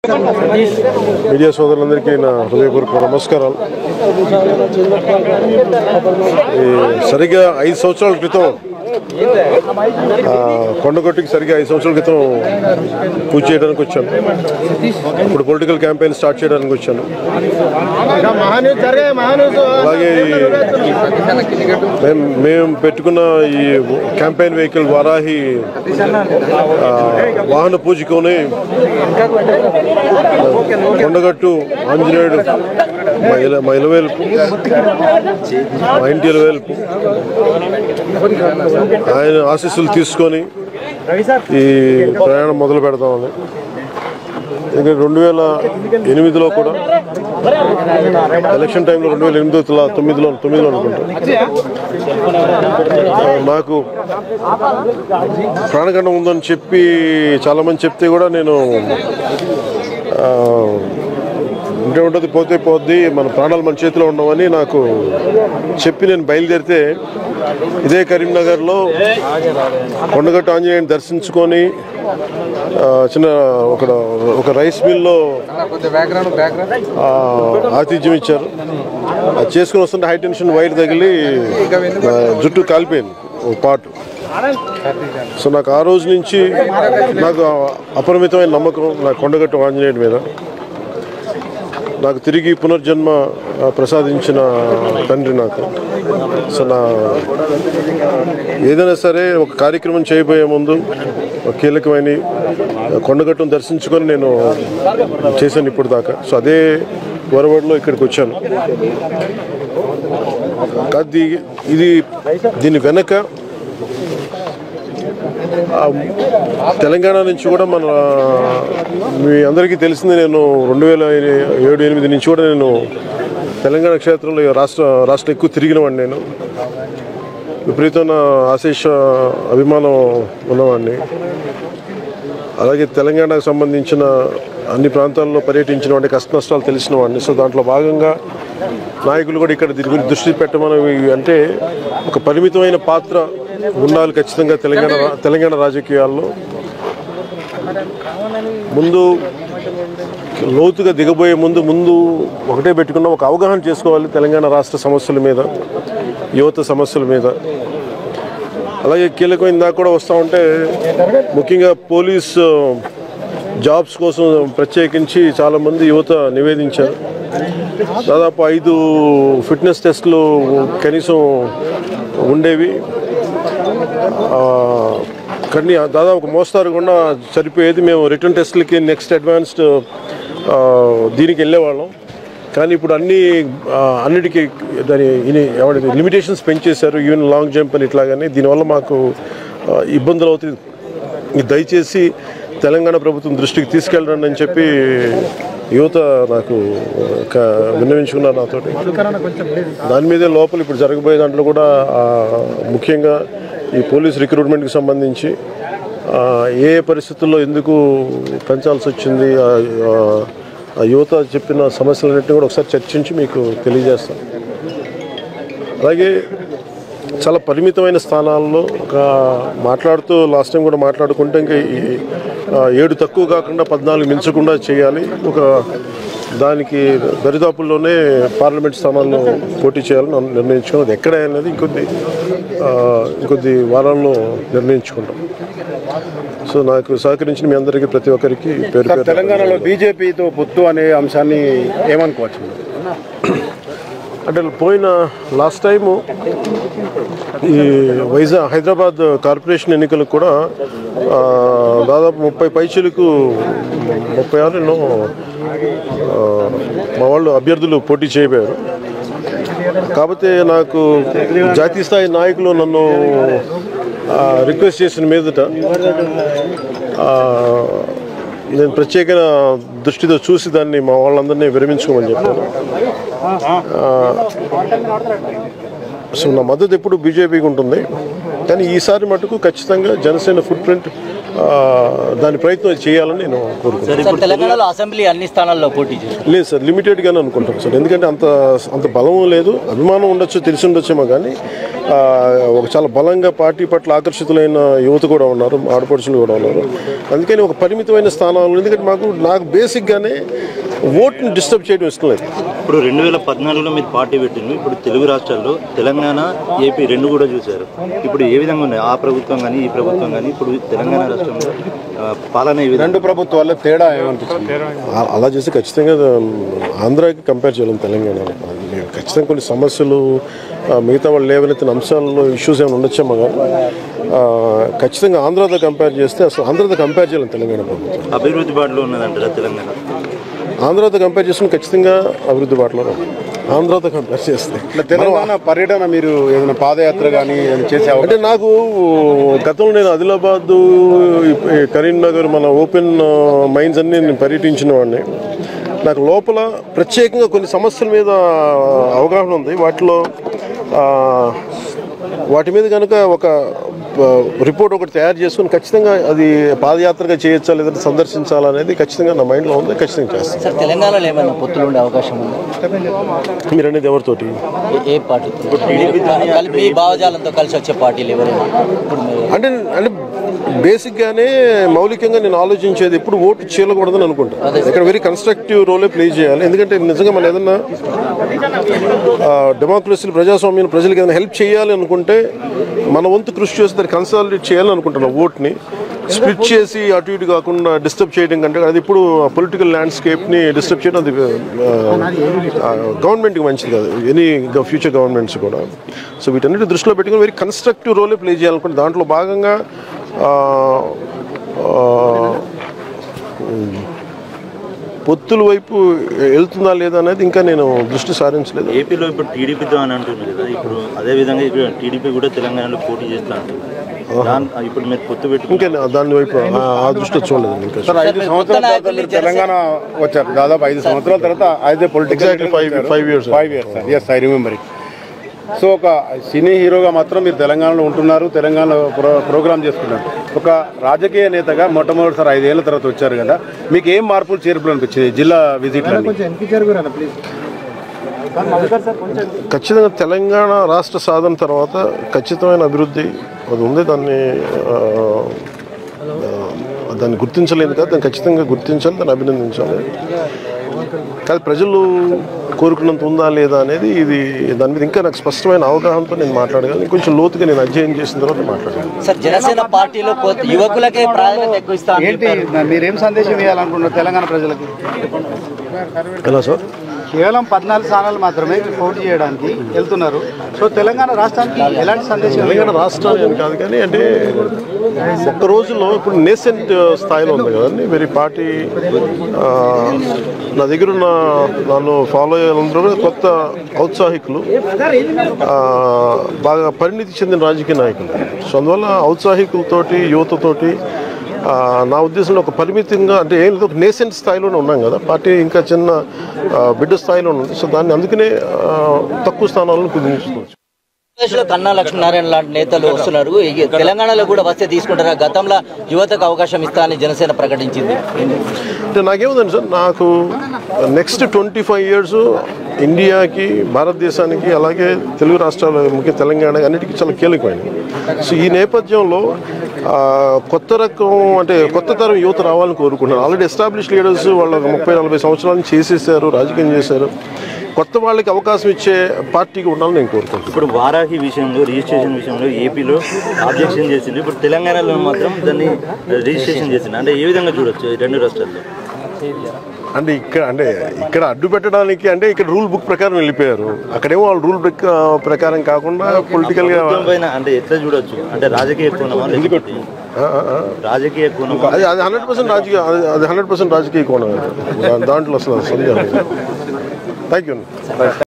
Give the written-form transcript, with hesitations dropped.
Media సోదరులందరికీ నా హృదయపూర్వక నమస్కారాలు. సరిగ్గా 5 సంవత్సరాల క్రితం కొండగొట్టికి సరిగ్గా 5 సంవత్సరాల క్రితం పూజ చేయడానికి వచ్చాను. ఇప్పుడు పొలిటికల్ క్యాంపెయిన్ స్టార్ట్ చేయడానికి వచ్చాను. అలాగే మేము పెట్టుకున్న ఈ క్యాంపెయిన్ వెహికల్ వారాహి వాహన పూజకుని కొండగట్టు ఆంజనేయుడు మా ఇలవేల్పు, మా ఇంటి ఇలవేల్పు, ఆయన ఆశీస్సులు తీసుకొని ఈ ప్రయాణం మొదలు పెడతామని. ఇంకా 2008లో కూడా ఎలక్షన్ టైంలో 2008-9లో అనుకుంటా నాకు ప్రాణగండం ఉందని చెప్పి చాలామంది చెప్తే కూడా నేను ఉంటే ఉంటుంది పోతే పోద్ది, మన ప్రాణాలు మన చేతిలో ఉండవని నాకు చెప్పి నేను బయలుదేరితే ఇదే కరీంనగర్లో కొండగట్టు ఆంజనేయుని దర్శించుకొని చిన్న ఒక రైస్ మిల్లో ఆతిథ్యం ఇచ్చారు. అది చేసుకుని వస్తుంటే హై టెన్షన్ వైర్ తగిలి జుట్టు కాలిపోయింది ఒక పాటు. సో నాకు ఆ రోజు నుంచి నాకు అపరిమితమైన నమ్మకం నా కొండగట్టు ఆంజనేయుడి మీద. నాకు తిరిగి పునర్జన్మ ప్రసాదించిన తండ్రి నాకు. సో ఏదైనా సరే ఒక కార్యక్రమం చేయబోయే ముందు కీలకమైన కొండగట్టును దర్శించుకొని నేను చేశాను ఇప్పుడు దాకా. సో అదే వరవడిలో ఇక్కడికి వచ్చాను. దీని వెనక తెలంగాణ నుంచి కూడా మీ అందరికీ తెలిసింది, నేను 2007-8 నుంచి కూడా నేను తెలంగాణ క్షేత్రంలో రాష్ట్రం ఎక్కువ తిరిగినవాడిని. నేను విపరీతమైన ఆశీష అభిమానం ఉన్నవాడిని. అలాగే తెలంగాణకు సంబంధించిన అన్ని ప్రాంతాల్లో పర్యటించిన వాడిని, కష్ట నష్టాలు తెలిసిన వాడిని. సో దాంట్లో భాగంగా నాయకులు కూడా ఇక్కడ దీని గురించి దృష్టి పెట్టమని, అంటే ఒక పరిమితమైన పాత్ర ఉండాలి ఖచ్చితంగా తెలంగాణ రాజకీయాల్లో. ముందు లోతుగా దిగబోయే ముందు ఒకటే పెట్టుకున్న ఒక అవగాహన చేసుకోవాలి తెలంగాణ రాష్ట్ర సమస్యల మీద, యువత సమస్యల మీద. అలాగే కీలకమైన దాకా కూడా వస్తూ ఉంటే ముఖ్యంగా పోలీస్ జాబ్స్ కోసం ప్రత్యేకించి చాలామంది యువత నివేదించారు. దాదాపు 5 ఫిట్నెస్ టెస్టులు కనీసం ఉండేవి. కానీ దాదాపు ఒక మోస్తారు కూడా సరిపోయేది. మేము రిటర్న్ టెస్టులకి నెక్స్ట్ అడ్వాన్స్డ్ దీనికి వెళ్ళేవాళ్ళం. కానీ ఇప్పుడు అన్నిటికీ లిమిటేషన్స్ పెంచేశారు, ఈవెన్ లాంగ్ జంప్ అని ఇట్లాగానే. దీనివల్ల మాకు ఇబ్బందులు అవుతుంది. దయచేసి తెలంగాణ ప్రభుత్వం దృష్టికి తీసుకెళ్ళండి అని చెప్పి యువత నాకు విన్నవించుకున్నారు నాతోటి. దాని మీదే లోపల ఇప్పుడు జరగబోయే దాంట్లో కూడా ముఖ్యంగా ఈ పోలీస్ రిక్రూట్మెంట్కి సంబంధించి ఏ పరిస్థితుల్లో ఎందుకు పెంచాల్సి వచ్చింది, ఆ యువత చెప్పిన సమస్యలన్నింటినీ కూడా ఒకసారి చర్చించి మీకు తెలియజేస్తాను. అలాగే చాలా పరిమితమైన స్థానాల్లో మాట్లాడుతూ లాస్ట్ టైం కూడా మాట్లాడుకుంటే ఇంకా 7 తక్కువ కాకుండా 14 మించకుండా చేయాలి. దానికి దరిదాపుల్లోనే పార్లమెంట్ స్థానాల్లో పోటీ చేయాలని నిర్ణయించుకున్నది. ఎక్కడ అనేది ఇంకొద్ది వారాల్లో నిర్ణయించుకుంటాం. సో నాకు సహకరించిన మీ అందరికీ ప్రతి ఒక్కరికి పేరు. తెలంగాణలో బీజేపీతో పొత్తు అనే అంశాన్ని ఏమనుకోవచ్చు? అంటే పోయిన లాస్ట్ టైము ఈ హైదరాబాద్ కార్పొరేషన్ ఎన్నికలకు కూడా దాదాపు 30 పైచీలకు 36 మా వాళ్ళు అభ్యర్థులు పోటీ చేయబోయారు. కాకపోతే నాకు జాతీయ స్థాయి నాయకులు నన్ను రిక్వెస్ట్ చేసిన మీదట నేను ప్రత్యేక దృష్టితో చూసి దాన్ని మా వాళ్ళందరినీ విరమించుకోమని చెప్పాను. సో నా మద్దతు ఎప్పుడు బీజేపీకి ఉంటుంది. కానీ ఈసారి మటుకు ఖచ్చితంగా జనసేన ఫుట్ ప్రింట్ దాని ప్రయత్నం చేయాలని నేను కోరుకుంటున్నాను. తెలంగాణలో అసెంబ్లీ అన్ని స్థానాల్లో పోటీ చేశారు. లేదు సార్, లిమిటెడ్గానే అనుకుంటాను సార్. ఎందుకంటే అంత బలం లేదు, అభిమానం ఉండొచ్చు, తెలిసి ఉండొచ్చేమో, కానీ ఒక చాలా బలంగా పార్టీ పట్ల ఆకర్షితులైన యువత కూడా ఉన్నారు, ఆడపడుచులు కూడా ఉన్నారు. అందుకని ఒక పరిమితమైన స్థానాలు, ఎందుకంటే నాకు బేసిక్గానే ఓట్ని డిస్టర్బ్ చేయడం ఇష్టం లేదు. ఇప్పుడు 2014లో మీరు పార్టీ పెట్టింది, ఇప్పుడు తెలుగు రాష్ట్రాల్లో తెలంగాణ, ఏపీ రెండు కూడా చూశారు. ఇప్పుడు ఏ విధంగా ఉన్నాయి ఆ ప్రభుత్వం కానీ ఈ ప్రభుత్వం కానీ? ఇప్పుడు తెలంగాణ రాష్ట్రంలో పాలన రెండు ప్రభుత్వాల్లో తేడా ఏమనిపిస్తుంది? అలా చేస్తే ఖచ్చితంగా ఆంధ్రాకి కంపేర్ చేయలేం తెలంగాణ. ఖచ్చితంగా కొన్ని సమస్యలు మిగతా వాళ్ళు లేవనెత్తిన అంశాల్లో ఇష్యూస్ ఏమైనా ఉండొచ్చేమో, కానీ ఖచ్చితంగా ఆంధ్రాతో కంపేర్ చేస్తే అసలు ఆంధ్రాతో కంపేర్ చేయలేం తెలంగాణ ప్రభుత్వం. అభివృద్ధి బాటలో ఉన్నదంటారా తెలంగాణ? ఆంధ్రాతో కంపేర్ చేసుకుని ఖచ్చితంగా అభివృద్ధి బాటలో ఆంధ్రాతో కంపేర్ చేస్తే. తెలంగాణ పర్యటన మీరు ఏదైనా పాదయాత్ర కానీ చేసే అంటే నాకు గతంలో నేను ఆదిలాబాద్, కరీంనగర్, మన ఓపెన్ మైన్స్ అన్ని నేను పర్యటించిన వాడిని. నాకు లోపల ప్రత్యేకంగా కొన్ని సమస్యల మీద అవగాహన ఉంది. వాటి మీద కనుక ఒక రిపోర్ట్ ఒకటి తయారు చేసుకుని ఖచ్చితంగా అది పాదయాత్రగా చేయొచ్చా లేదంటే సందర్శించాలా అనేది ఖచ్చితంగా నా మైండ్లో ఉంది. ఖచ్చితంగా చేస్తాను. సార్, తెలంగాణలో ఏమైనా పొత్తులు ఉండే అవకాశం ఉందా? మీరు అనేది ఎవరితోటి? ఏ పార్టీ? మీ భావజాలంతో కలిసి వచ్చే పార్టీలు ఎవరైనా? అంటే బేసిక్గానే మౌలికంగా నేను ఆలోచించేది ఎప్పుడు ఓటు చేయకూడదని అనుకుంటాను. ఇక్కడ వెరీ కన్స్ట్రక్టివ్ రోలే ప్లే చేయాలి. ఎందుకంటే నిజంగా మనం ఏదన్నా డెమోక్రసీ, ప్రజాస్వామ్యం, ప్రజలకు ఏదైనా హెల్ప్ చేయాలి అనుకుంటే మన వంతు కృషి చేసి దాన్ని కన్సాలిడేట్ చేయాలని అనుకుంటున్నాం. ఓట్ని స్ప్లిట్ చేసి అటు ఇటు కాకుండా డిస్టర్బ్ చేయడం కంటే అది ఇప్పుడు పొలిటికల్ ల్యాండ్స్కేప్ని డిస్టర్బ్ చేయడం అది గవర్నమెంట్కి మంచిది కాదు, ఎనీ ఫ్యూచర్ గవర్నమెంట్స్ కూడా. సో వీటన్నిటి దృష్టిలో పెట్టుకుని వెరీ కన్స్ట్రక్టివ్ రోలే ప్లే చేయాలనుకుంటే దాంట్లో భాగంగా పొత్తుల వైపు వెళ్తుందా లేదా అనేది ఇంకా నేను దృష్టి సారించలేదు. ఏపీలో ఇప్పుడు టీడీపీతో అని అంటున్నారు కదా, ఇప్పుడు అదేవిధంగా ఇప్పుడు టీడీపీ కూడా తెలంగాణలో పోటీ చేస్తా అంటున్నారు. ఇప్పుడు మీరు పొత్తు పెట్టుకుంటే దాని వైపు ఆ దృష్టి చూడలేదు. ఇంకా 5 సంవత్సరాల తర్వాత తెలంగాణ వచ్చారు, దాదాపు 5 సంవత్సరాల తర్వాత అయితే political 5 years. Yes, I remember it. So ఒక సినీ హీరోగా మాత్రం మీరు తెలంగాణలో ఉంటున్నారు, తెలంగాణలో ప్రోగ్రామ్ చేసుకున్నారు. ఒక రాజకీయ నేతగా మొట్టమొదటిసారి 5 ఏళ్ల తర్వాత వచ్చారు కదా, మీకు ఏం మార్పులు చేర్పులు అనిపించింది జిల్లా విజిట్లో? ఖచ్చితంగా తెలంగాణ రాష్ట్ర సాధన తర్వాత ఖచ్చితమైన అభివృద్ధి అది ఉంది. దాన్ని గుర్తించలేదు కదా, దాన్ని ఖచ్చితంగా గుర్తించాలి, దాన్ని అభినందించాలి. కానీ ప్రజలు కోరుకున్నంత ఉందా లేదా అనేది దాని మీద ఇంకా నాకు స్పష్టమైన అవగాహనతో నేను మాట్లాడగలను. కొంచెం లోతుగా నేను అధ్యయనం చేసిన తర్వాత మాట్లాడగలను. సార్, జనసేన పార్టీలో యువకులకే ప్రాధాన్యత ఎక్కువ ఇస్తారు. ఏంటి మీరేం సందేశం ఇవ్వాలనుకుంటున్నారు తెలంగాణ ప్రజలకి? ఎలా సార్? కేవలం 14 స్థానాలు మాత్రమే పోటీ చేయడానికి వెళ్తున్నారు. సో తెలంగాణ రాష్ట్రానికి ఎలాంటి సందేశం? తెలంగాణ రాష్ట్రాన్ని అని కాదు, కానీ అంటే ఒక్క రోజుల్లో ఇప్పుడు నేసెంట్ స్థాయిలో ఉంది కదండి వెరీ పార్టీ. నా దగ్గర ఉన్న నన్ను ఫాలో అయ్యేందరూ కూడా కొత్త ఔత్సాహికులు, బాగా పరిణితి చెందిన రాజకీయ నాయకులు. సో అందువల్ల ఔత్సాహికులతోటి, యువతతోటి నా ఉద్దేశంలో ఒక పరిమితంగా అంటే ఏం లేదు, ఒక నేసెంట్ స్థాయిలోనే ఉన్నాం కదా, పార్టీ ఇంకా చిన్న బిడ్డ స్థాయిలో ఉంది. సో దాన్ని అందుకనే తక్కువ స్థానాలను కుదించుకోవచ్చు. కన్నా లక్ష్మీనారాయణ లాంటి నేతలు వస్తున్నారు, తెలంగాణలో కూడా వస్తే తీసుకుంటారా? గతంలో యువతకు అవకాశం ఇస్తా అని జనసేన ప్రకటించింది. అంటే నాకేముందండి సార్, నాకు నెక్స్ట్ 25 years ఇండియాకి, భారతదేశానికి, అలాగే తెలుగు రాష్ట్రాలు, ముఖ్య తెలంగాణ అన్నిటికీ చాలా కీలకమైనవి. సో ఈ నేపథ్యంలో కొత్త రకం అంటే కొత్త తరం యువత రావాలని కోరుకుంటున్నారు. ఆల్రెడీ ఎస్టాబ్లిష్ లీడర్స్ వాళ్ళు 30-40 సంవత్సరాలు చేసేసారు, రాజకీయం చేశారు. కొత్త వాళ్ళకి అవకాశం ఇచ్చే పార్టీకి ఉండాలని నేను కోరుకుంటున్నాను. ఇప్పుడు వారాహి విషయంలో, రిజిస్ట్రేషన్ విషయంలో ఏపీలో ఆబ్జెక్షన్ చేసింది, ఇప్పుడు తెలంగాణలో మాత్రం దాన్ని రిజిస్ట్రేషన్ చేసింది. అంటే ఏ విధంగా చూడొచ్చు ఈ రెండు రాష్ట్రాల్లో? అంటే ఇక్కడ అడ్డు పెట్టడానికి అంటే ఇక్కడ రూల్ బుక్ ప్రకారం వెళ్ళిపోయారు. అక్కడేమో వాళ్ళు రూల్ బుక్ ప్రకారం కాకుండా పొలిటికల్ గా అంటే ఎట్లా చూడొచ్చు? అంటే రాజకీయ కోణమా, రాజకీయ కోణం? అది 100% రాజకీయ, అది 100% రాజకీయ కోణం. దాంట్లో అసలు థ్యాంక్ యూ.